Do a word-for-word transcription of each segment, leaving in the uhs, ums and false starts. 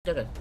ya guys.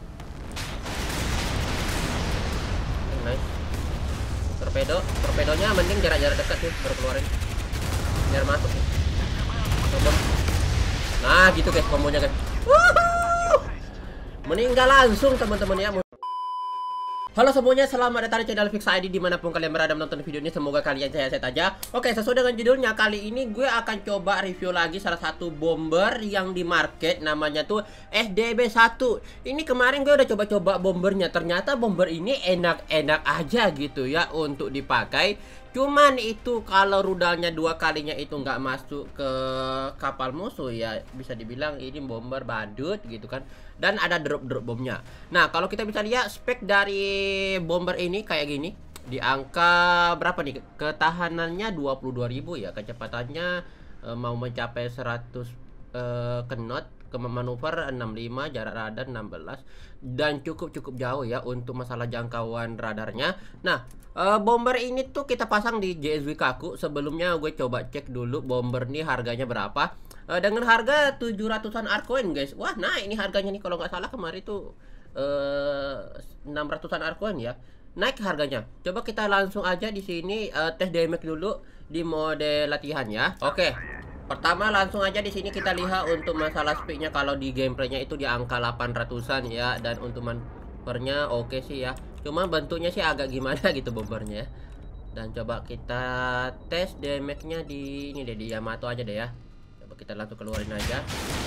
Nice. Torpedo, torpedonya mending jarak-jarak dekat sih baru keluarin. Biar masuk sih. Coba. Nah, gitu guys kombonya guys. Woohoo! Meninggal langsung teman-teman ya. Halo semuanya, selamat datang di channel Fix I D dimanapun kalian berada menonton video ini. Semoga kalian sehat-sehat aja. Oke, sesuai dengan judulnya, kali ini gue akan coba review lagi salah satu bomber yang di market. Namanya tuh S D B satu. Ini kemarin gue udah coba-coba bombernya. Ternyata bomber ini enak-enak aja gitu ya untuk dipakai. Cuman itu kalau rudalnya dua kalinya itu nggak masuk ke kapal musuh ya, bisa dibilang ini bomber badut gitu kan. Dan ada drop-drop bomnya. Nah, kalau kita bisa lihat spek dari bomber ini kayak gini. Di angka berapa nih? Ketahanannya dua puluh dua ribu ya. Kecepatannya e, mau mencapai seratus e, knot. Manuver enam puluh lima, jarak radar enam belas, dan cukup-cukup jauh ya untuk masalah jangkauan radarnya. Nah, e, bomber ini tuh kita pasang di J S W Kaku. Sebelumnya gue coba cek dulu bomber nih harganya berapa. E, dengan harga tujuh ratusan Arcoin guys. Wah, nah ini harganya nih kalau nggak salah kemarin tuh e, enam ratusan Arcoin ya. Naik harganya. Coba kita langsung aja di sini e, tes damage dulu di mode latihan ya. Oke. Pertama langsung aja di sini kita lihat untuk masalah speednya. Kalau di gameplaynya itu di angka delapan ratusan ya, dan untuk manuvernya oke sih ya. Cuma bentuknya sih agak gimana gitu bombernya ya. Dan coba kita tes damage-nya di ini deh, di Yamato aja deh ya. Coba kita langsung keluarin aja.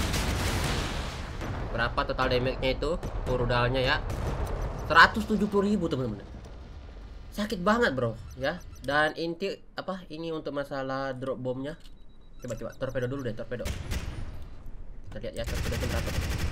Berapa total damage-nya itu? Rudalnya ya. seratus tujuh puluh ribu teman-teman. Sakit banget bro ya. Dan inti apa ini untuk masalah drop bomnya. Coba-coba torpedo dulu deh, torpedo. Kita lihat ya torpedo berapa.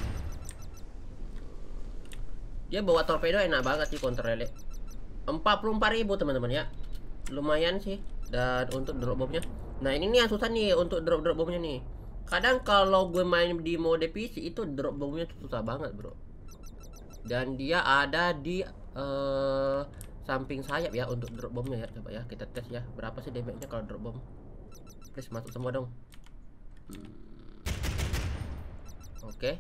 Dia bawa torpedo enak banget sih, counter relay. empat puluh empat ribu teman-teman ya. Lumayan sih. Dan untuk drop bomnya. Nah, ini nih yang susah nih untuk drop-drop bomnya nih. Kadang kalau gue main di mode P C itu drop bomnya susah banget, bro. Dan dia ada di uh, samping sayap ya untuk drop bomnya ya. Coba ya kita tes ya. Berapa sih damage-nya kalau drop bom? Please masuk semua dong. hmm. Oke, okay.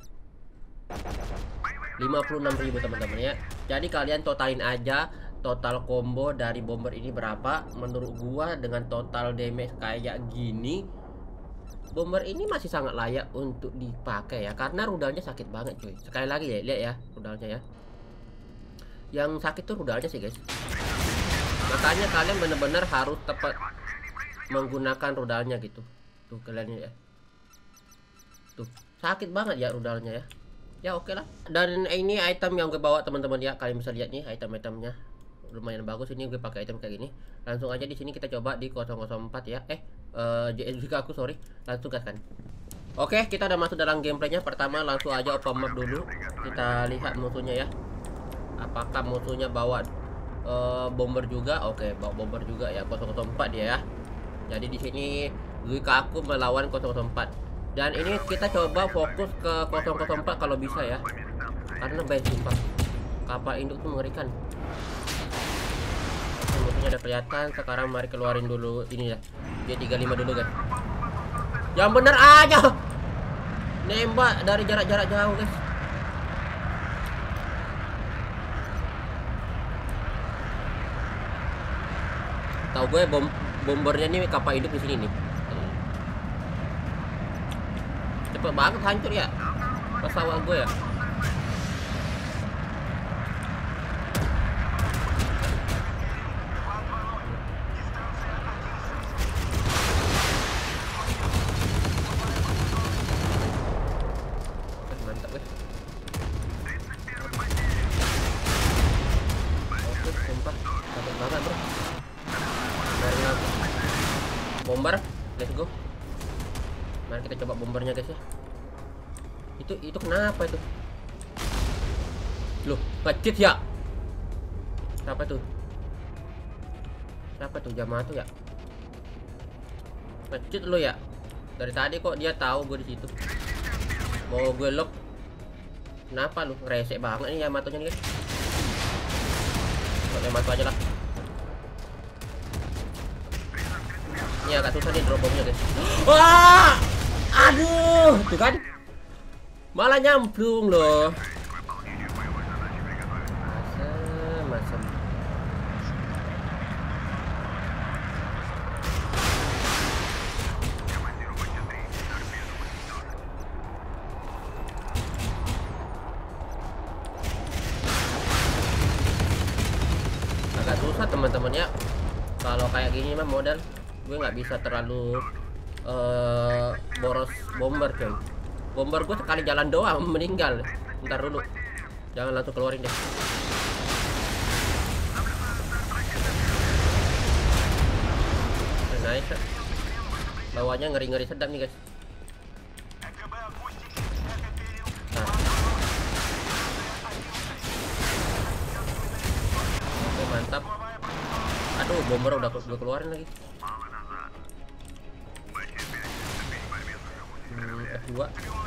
lima puluh enam ribu teman-teman ya. Jadi kalian totalin aja total combo dari bomber ini berapa. Menurut gua dengan total damage kayak gini, bomber ini masih sangat layak untuk dipakai ya, karena rudalnya sakit banget cuy. Sekali lagi ya, lihat ya rudalnya ya. Yang sakit tuh rudalnya sih guys. Makanya kalian bener-bener harus tepat menggunakan rudalnya gitu. Tuh kalian ya. Tuh, sakit banget ya rudalnya ya. Ya oke okay lah. Dan ini item yang gue bawa teman-teman ya. Kalian bisa lihat nih item-itemnya. Lumayan bagus ini, gue pakai item kayak gini. Langsung aja di sini kita coba di nol nol empat ya. Eh, uh, J S W aku sorry. Langsung gaskan. Oke, okay, kita udah masuk dalam gameplaynya. Pertama langsung aja open map dulu. Kita lihat musuhnya ya. Apakah musuhnya bawa uh, bomber juga? Oke, okay, bawa bomber juga ya. nol nol empat dia ya. Jadi di sini Zuikaku melawan nol nol empat. Dan ini kita coba fokus ke nol nol empat kalau bisa ya. Karena baik sumpah. Kapal induk tuh mengerikan. Oke, musuhnya udah kelihatan. Sekarang mari keluarin dulu ini ya. J tiga puluh lima dulu guys. Yang bener aja. Nembak dari jarak-jarak jauh guys. Tahu gue bom bombernya nih kapal hidup di sini nih. Cepet banget hancur ya pesawat gue ya. Mantap guys. Oke, sumpah cepet banget bro. Bomber, let's go. Mari kita coba bombernya guys ya. Itu itu kenapa itu? Loh, kecil ya. Siapa tuh? Siapa tuh? Yamato ya? Kecil lo ya. Dari tadi kok dia tahu gue di situ. Mau gue lock. Kenapa lu? Resek banget nih Yamatonya nih guys. Kok Yamato aja lah. Ini agak susah nih drop bomnya guys. Wah, aduh, tuh kan, malah nyamplung loh. agak susah teman-teman ya. Kalau kayak gini mah modal gue nggak bisa terlalu uh, boros bomber coy. Bomber gue sekali jalan doang meninggal. Ntar dulu, jangan langsung keluarin deh. Nice. Bawahnya ngeri-ngeri sedap nih guys. Nah. Oke, mantap. Aduh, bomber udah gue keluarin lagi. Hmm, F dua.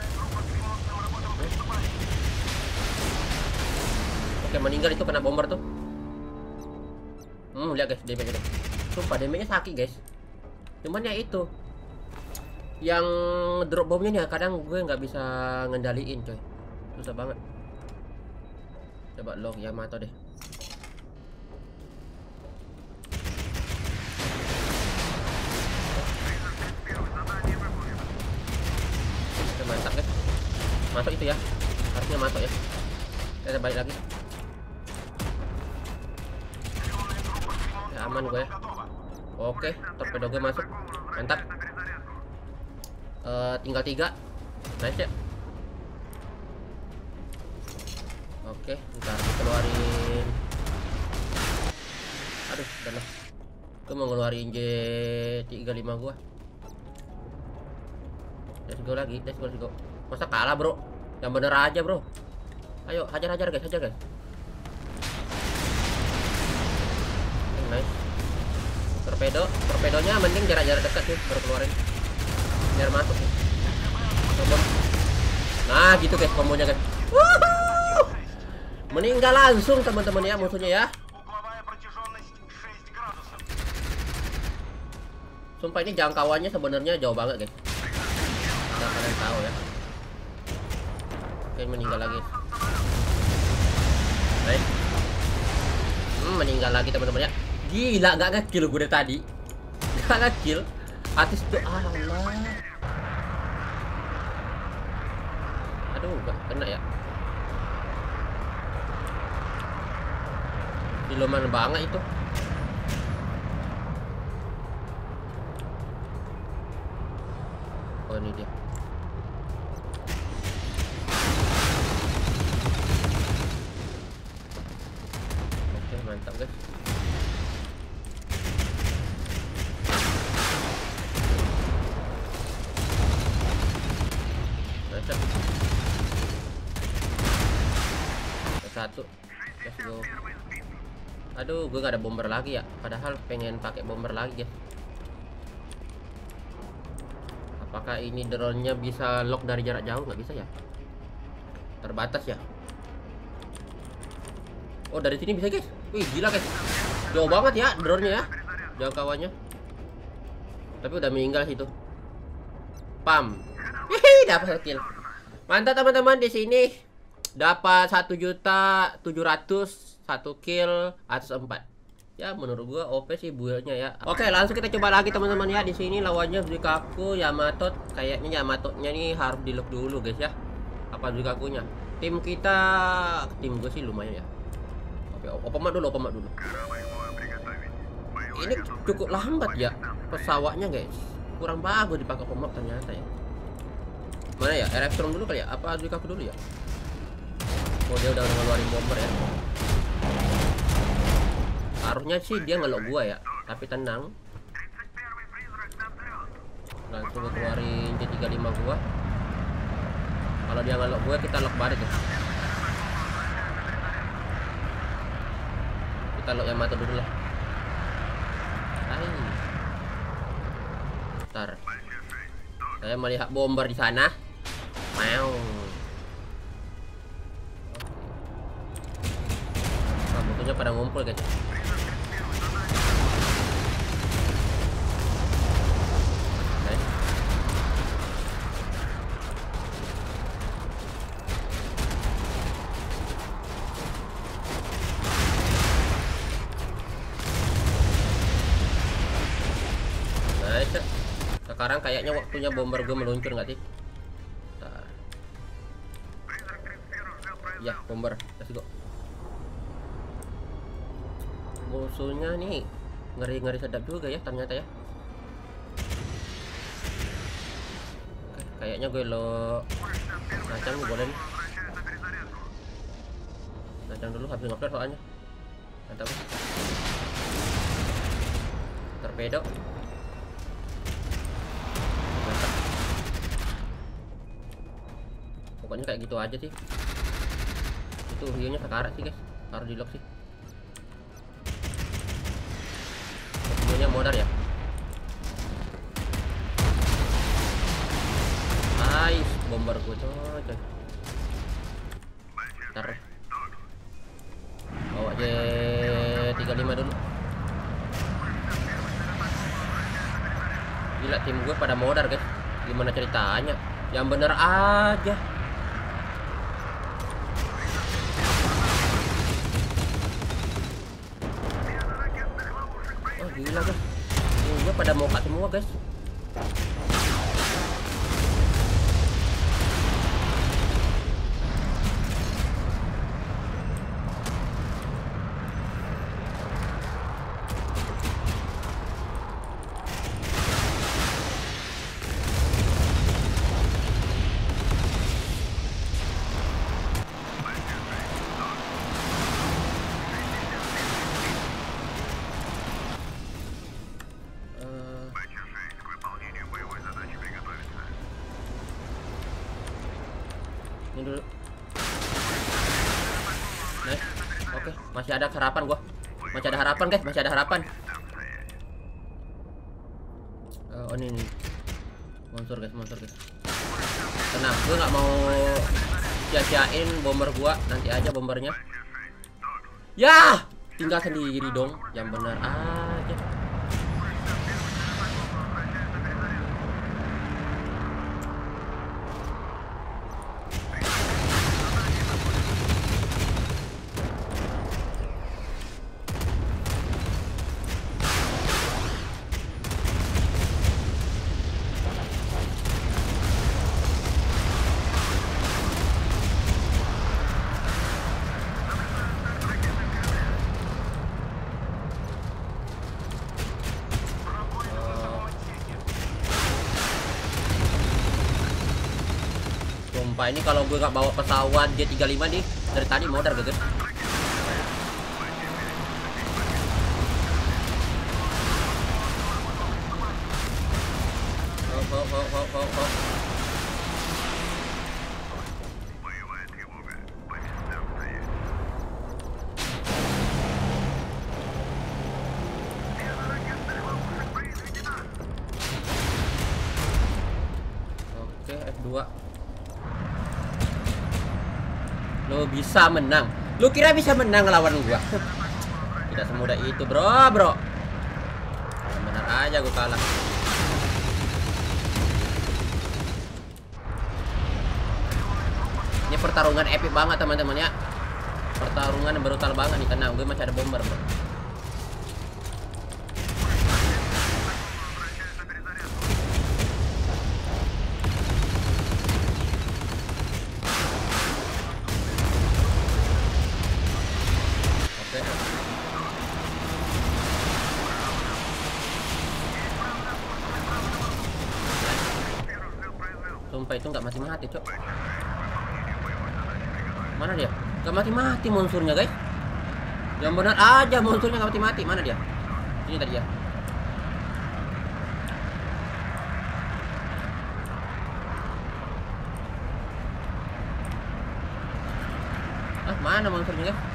Oke, meninggal itu kena bomber tuh. Hmm, lihat guys, damage-nya deh. Sumpah damage-nya sakit guys. Cuman ya itu yang drop bomnya nih kadang gue nggak bisa ngendaliin coy, susah banget. Coba log Yamato deh. Oke, mantap guys, masuk itu ya, harusnya masuk ya. Kita balik lagi ya, aman gue ya. Oke, torpedo gue masuk, mantap. Uh, tinggal tiga, nice ya. Oke, ntar keluarin. Aduh, udah lah. Gue mau ngeluarin J tiga lima gua. Let's go lagi, let's go, let's go. Masa kalah bro? Yang bener aja bro. Ayo, hajar-hajar guys, hajar guys. Okay, nice. Torpedo, torpedonya mending jarak-jarak dekat sih, baru keluarin biar masuk nih. Coba. Nah gitu guys kombonya guys. Woohoo! Meninggal langsung teman-teman ya musuhnya ya. Sumpah ini jangkauannya sebenarnya jauh banget guys. Nah, kalian tahu ya. Oke, meninggal lagi. Baik. Hmm, meninggal lagi teman-teman ya. Gila, gak nge-kill gue dari tadi. Gak nge-kill. Atis tuh, alah. Aduh, gak kena ya. Siluman banget itu. Oh, ini dia. Oke, mantap guys. Satu, let's go. Aduh, gue gak ada bomber lagi ya. Padahal pengen pakai bomber lagi ya. Apakah ini drone-nya bisa lock dari jarak jauh? Nggak bisa ya. Terbatas ya. Oh, dari sini bisa guys. Wih, gila guys. Jauh banget ya drone-nya ya. Jangkauannya. Tapi udah meninggal situ. Pam. Hihi, dapat kill. Mantap teman-teman, di sini dapat satu juta tujuh ratus satu kill atas empat. Ya menurut gua O P sih buildnya ya. Oke, langsung kita coba lagi teman-teman ya. Di sini lawannya Zuikaku, Yamato. Kayaknya Yamatonya nih harus di lock dulu guys ya. Apa Zuikakunya? Tim kita, tim gue sih lumayan ya. Oke, Opomat dulu, Opomat dulu. Ini cukup lambat ya pesawatnya guys. Kurang bagus dipakai Opomat ternyata ya. Mana ya? Electron dulu kali ya? Apa Zuikaku dulu ya? Oh, dia udah ngeluarin bomber ya. Harusnya sih dia ngelok gua ya, tapi tenang. Langsung gua keluarin J tiga lima gua. Kalau dia ngelok gua, kita lock balik ya. Kita lock Yamato dulu lah. Hai. Ntar. Saya melihat bomber di sana. Mau. Nah, musuhnya pada ngumpul guys. Sekarang kayaknya waktunya bomber gue meluncur nggak sih? Bentar. Ya, bomber, let's go. musuhnya nih ngeri-ngeri sedap juga ya ternyata ya. Oke, kayaknya gue lo nacang nih, boleh nih. Nacang dulu habis ngoper soalnya. Mantap. Torpedo. Mantap. Pokoknya kayak gitu aja sih. Itu hiunya sekarat sih guys, harus di lock sih. Hiunya modar ya. Nice, bomber gue coy. Ntar bawa J tiga puluh lima dulu. Gila, tim gue pada modar guys. Gimana ceritanya? Yang bener aja. Oh gila guys, tim gue pada moka semua guys. Ini dulu. Nice. Oke, masih ada harapan gua. Masih ada harapan guys, masih ada harapan. Uh, oh ini nih. Monster guys, monster guys. Tenang, gua nggak mau sia-siain bomber gua. Nanti aja bombernya. Ya, tinggal sendiri dong. Yang benar aja. Sumpah ini kalau gue nggak bawa pesawat J tiga puluh lima nih dari tadi modar guys. Oh, oh, oh, oh, oh, oh. Oke, F dua. Lo bisa menang. Lo kira bisa menang lawan gua? Tidak semudah itu, bro, bro. Benar aja gua kalah. Ini pertarungan epic banget, teman-teman ya. Pertarungan brutal banget nih, tenang. Gue masih ada bomber, bro. Sumpah itu nggak mati-mati, cok. Mana dia? Nggak mati-mati monsurnya, guys. Yang benar aja monsurnya nggak mati-mati. Mana dia? Ini tadi ya. Ah, mana monsurnya, guys?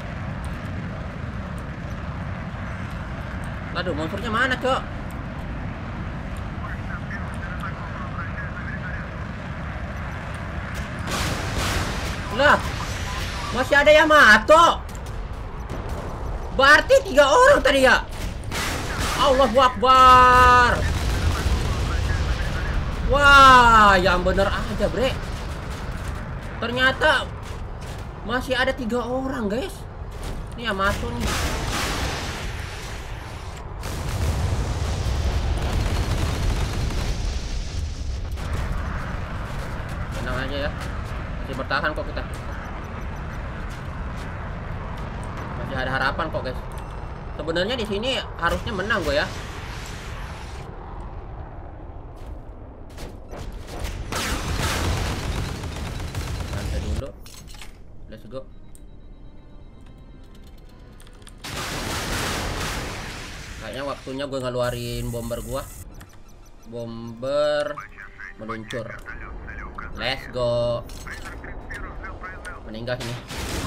Aduh, monsurnya mana, cok? Lah, masih ada Yamato. Berarti tiga orang tadi ya. Allahu Akbar. Wah, yang bener aja, bre. Ternyata masih ada tiga orang, guys. Ini Yamato nih. Tenang aja ya. Masih bertahan kok kita. Masih ada harapan kok guys. Sebenarnya di sini harusnya menang gue ya. Santai dulu. Let's go. Kayaknya waktunya gue ngeluarin bomber gua. Bomber meluncur. Let's go. Meninggal sini.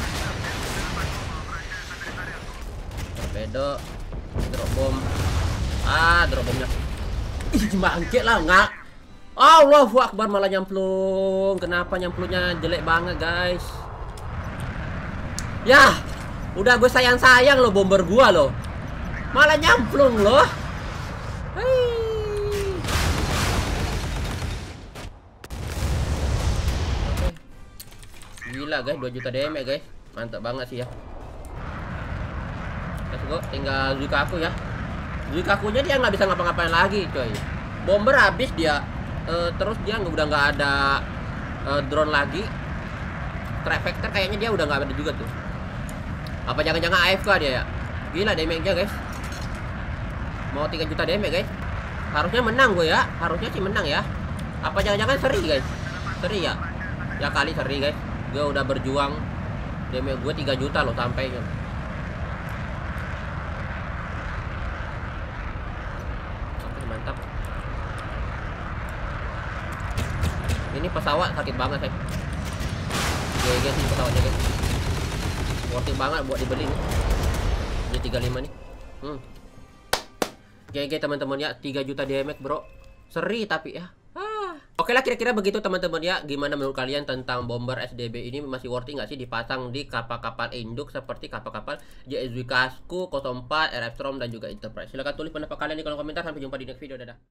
Torpedo, drop bom. Ah, drop bomnya. Ih, bangke lah, nggak. Allahu Akbar, malah nyemplung. Kenapa nyemplungnya jelek banget, guys? Ya, udah gue sayang-sayang loh bomber gua loh. Malah nyemplung loh. Hei. Gila guys, dua juta damage guys. Mantap banget sih ya. Let's go, tinggal Zuikaku ya. Zuikakunya dia nggak bisa ngapa-ngapain lagi coy. Bomber habis dia, uh, terus dia udah nggak ada uh, drone lagi. Trafector kayaknya dia udah nggak ada juga tuh. Apa jangan-jangan A F K dia ya? Gila damage-nya guys. Mau tiga juta damage guys. Harusnya menang gue ya. Harusnya sih menang ya. Apa jangan-jangan seri guys? Seri ya? Ya kali seri guys. Gue udah berjuang. Damage gue tiga juta loh sampai. Mantap. Ini pesawat sakit banget guys. G G sih pesawatnya guys. Worth it banget buat dibeli nih. J tiga puluh lima nih. Hmm. G G teman-teman ya, tiga juta damage bro. Seri tapi ya. Ah. Oke lah, kira-kira begitu teman-teman ya. Gimana menurut kalian tentang bomber S D B ini, masih worth it nggak sih dipasang di kapal-kapal induk seperti kapal-kapal J S Zuikaku, nol empat, R F Strom dan juga Enterprise? Silahkan tulis pendapat kalian di kolom komentar. Sampai jumpa di next video. Dadah.